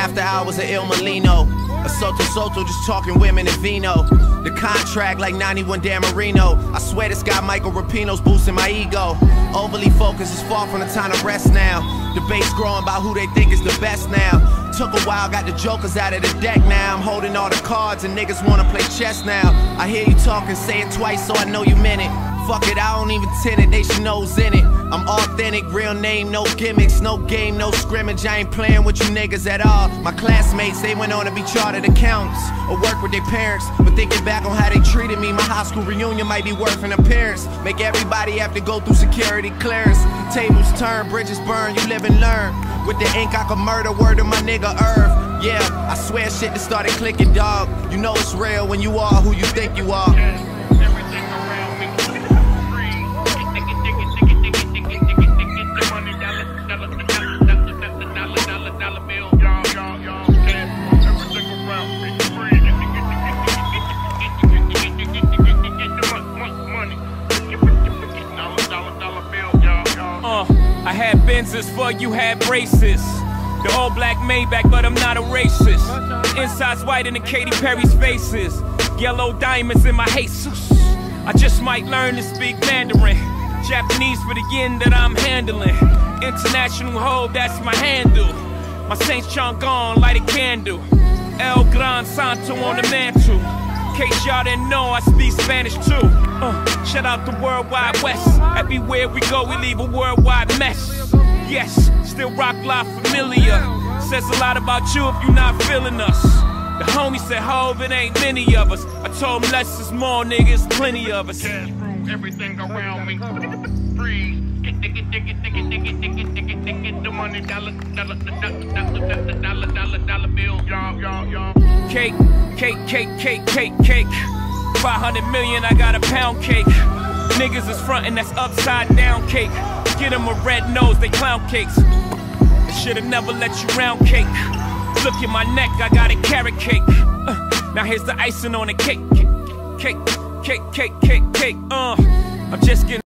after hours at Il Molino. A Soto just talking women and vino. The contract like 91 Dan Marino. I swear this guy Michael Rapino's boosting my ego. Overly focused is far from the time to rest now. Debates growing about who they think is the best now. Took a while, got the jokers out of the deck now. I'm holding all the cards and niggas wanna play chess now. I hear you talking, say it twice so I know you meant it. Fuck it, I don't even tint it, they should know's in it. I'm authentic, real name, no gimmicks, no game, no scrimmage. I ain't playing with you niggas at all. My classmates, they went on to be chartered accountants or work with their parents. But thinking back on how they treated me, my high school reunion might be worth an appearance. Make everybody have to go through security clearance. Tables turn, bridges burn, you live and learn. With the ink I could murder, word to my nigga Irv. Yeah, I swear shit that started clicking, dog. You know it's real when you are who you think you are. I had Benzes for you had braces. The all black Maybach, but I'm not a racist. The inside's whiter than Katy Perry's faces. Yellow diamonds in my Jesus. I just might learn to speak Mandarin. Japanese for the yen that I'm handling. International hold, that's my handle. My Saint Chang'an, light a candle. El Gran Santo on the mantle. In case y'all didn't know, I speak Spanish too. Shout out the Worldwide West. Everywhere we go, we leave a worldwide mess. Yes, still rock live familiar. Says a lot about you if you're not feeling us. The homie said, Hov, it ain't many of us. I told him less is more, niggas, plenty of us. Cash through everything around me. Freeze. The money, dollar bill. Y'all. Cake. 500 million, I got a pound cake. Niggas is frontin', that's upside down cake. Get them a red nose, they clown cakes. I should've never let you round cake. Look at my neck, I got a carrot cake. Now here's the icing on the cake. Cake. I'm just getting